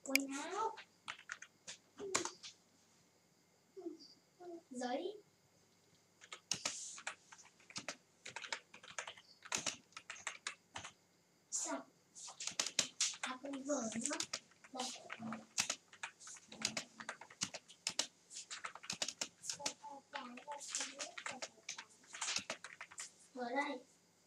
quần áo, giấy, xong con vở nữa đây. Ở đây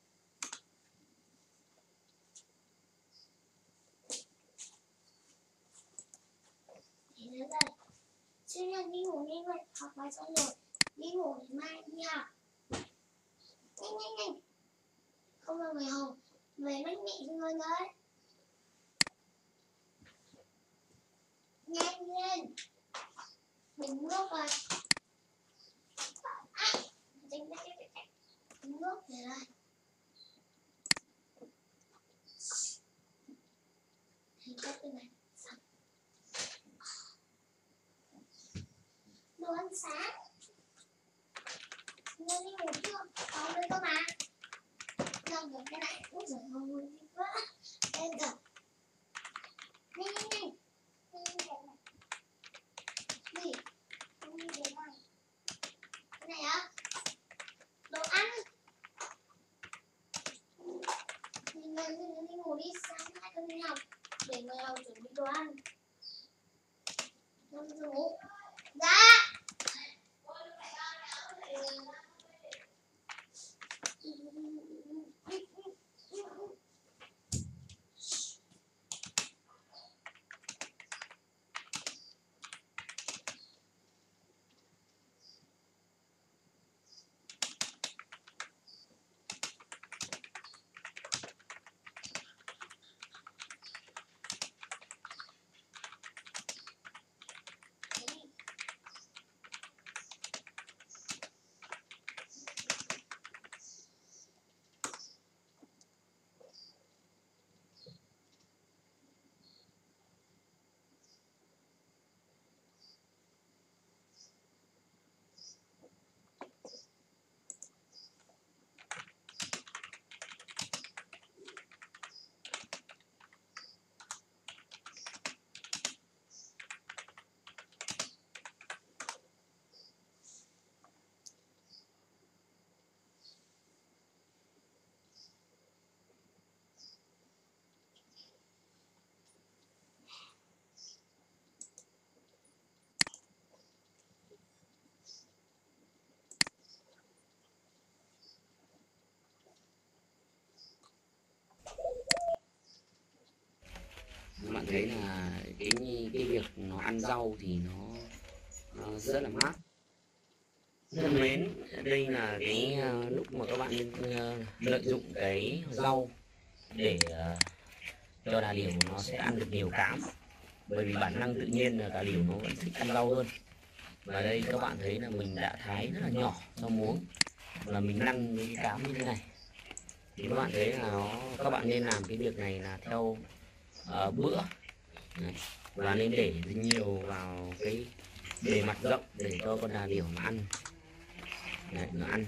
để đến đây. Sinh nhật đi ngủ đi vậy, học bài xong rồi đi ngủ để mai đi học. Nhanh nhanh nhanh, không là người hầu về mất mẹ người đấy. Nhanh lên, đừng nước rồi. Nước về đây. Thì cắt cái này. Đồ ăn sáng. Nên đi ngủ chưa? Có đây cơ mà. Làm được cái này cũng rồi không muốn đi quá. Em được. Nhanh nhanh nhanh. Đi. Không đi về này. Cái này á. Đồ ăn. Đi ngủ đi, sáng mai con đi học. Để người học chuẩn bị đồ ăn. Con ngủ. Dạ. Bạn thấy là cái việc nó ăn rau thì nó rất là mát. Thân mến, đây là cái lúc mà các bạn nên lợi dụng cái rau để cho đà điểu nó sẽ ăn được nhiều cám. Bởi vì bản năng tự nhiên là đà điểu nó vẫn thích ăn rau hơn. Và đây các bạn thấy là mình đã thái rất là nhỏ rau muống và mình lăn với cái cám như thế này. Thì các bạn thấy là các bạn nên làm cái việc này là theo bữa. Đấy. Và nên để nhiều vào cái bề mặt rộng để cho con đà điểu nó ăn. Đấy, nó ăn.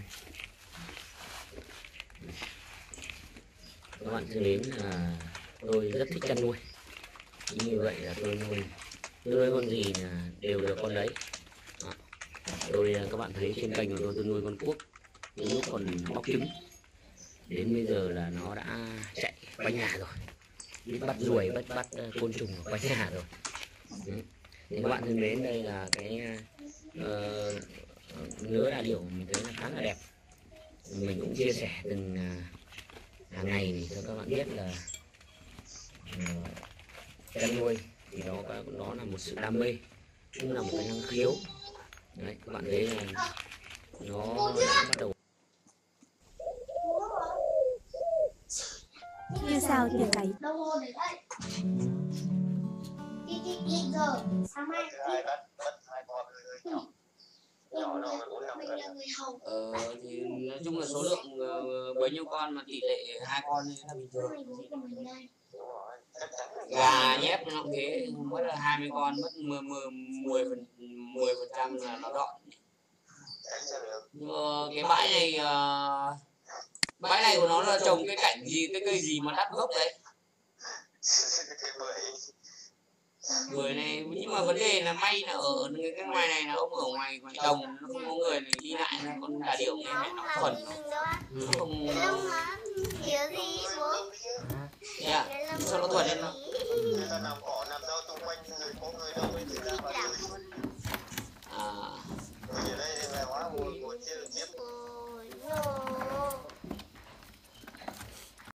Các bạn thân mến, là tôi rất thích chăn nuôi. Như vậy là tôi nuôi con gì là đều được con đấy. Đó. Các bạn thấy trên kênh của tôi nuôi con cuốc lúc còn bóc trứng. Đến bây giờ là nó đã chạy quanh nhà rồi, biết bắt ruồi, bắt côn trùng ở quanh nhà rồi. Thì các bạn thân mến, đây là cái nứa đà điểu mình thấy là khá là đẹp. Mình cũng chia sẻ từng hàng ngày thì cho các bạn biết là chăn nuôi thì nó là một sự đam mê, cũng là một cái năng khiếu. Đấy, các bạn thấy là nó đã bắt đầu. Như sao tiền cày Đâu hồ để đây. Đi giờ sáng mai hai con mình là người hầu. Thì nói chung là số lượng bấy nhiêu con mà tỷ lệ 2 con là bình thường. Gà nhép nó cũng thế, mất là 20 con, mất 10% là nó dọn. Nhưng cái bãi này của nó là trồng cái cảnh gì, cái cây gì mà đắt gốc đấy? người này, nhưng mà vấn đề là may là ở cái ngoài này là ông ở ngoài ngoài đồng, nó không có người này đi lại, là con đà điểu này nó thuần, nó không Lông nó kiểu gì bố?